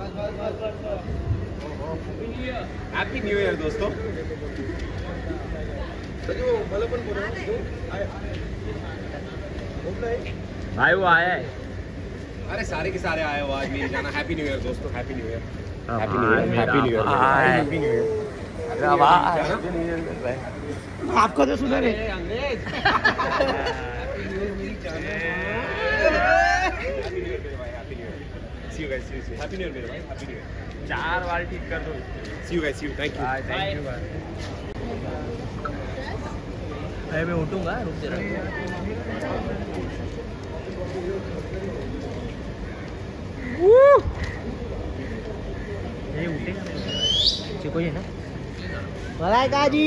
Happy new year दोस्तों। भाई वो आया है। अरे सारे के सारे आए हो आज मेरी जाना। हैप्पी न्यू ईयर दोस्तों, हैप्पी न्यू ईयर, हाँ, happy new year, happy new year, happy new year. आपको तो सुना रे अंग्रेज। See you guys, see you, see you. Happy New Year मेरे भाई, Happy New Year. 4 बार ठीक कर दो। See you guys, see you. Thank you. Thank you भाई। भाई मैं उठूंगा, रुक जरा। ये उठेगा नहीं, कोई है ना? मलाइका जी।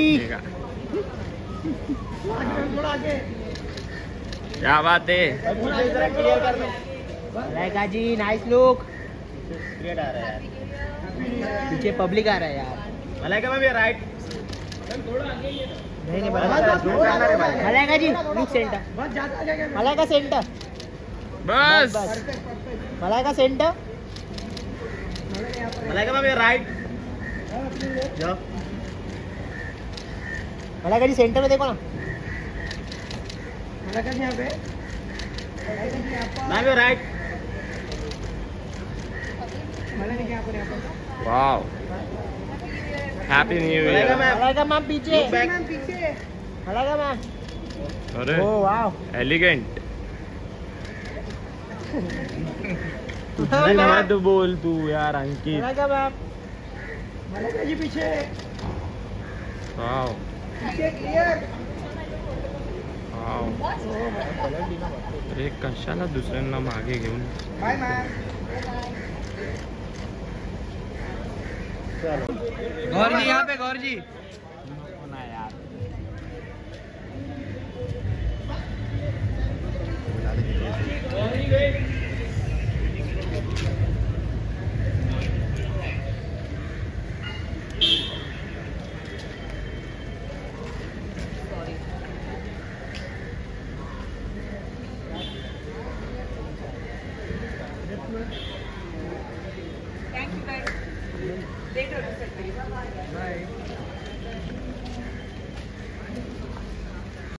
क्या बात है? Malaika ji nice look. आ रहा है यार, पीछे पब्लिक आ रहा है यार। मलाइका में भी राइट। नहीं Malaika ji look centre, Malaika centre, बस मलाइका सेंटर, मलाइका में भी राइट। जाओ मलाइका जी सेंटर में देखो ना। मलाइका जी यहाँ पे, मैं भी right. Wow, happy new year. Malaika ma'am पीछे, मलाइका मैम। अरे ओह वाओ, एलिगेंट। मत बोल तू यार अंकित। मलाइका मैम, मलाइका जी पीछे, वाओ पीछे क्लियर। वाओ, अरे कशाला दुसऱ्यांना मागे घेऊन। Bye ma'am. गौर जी यहाँ पे, गौर जी। Thank you guys. Later. Bye.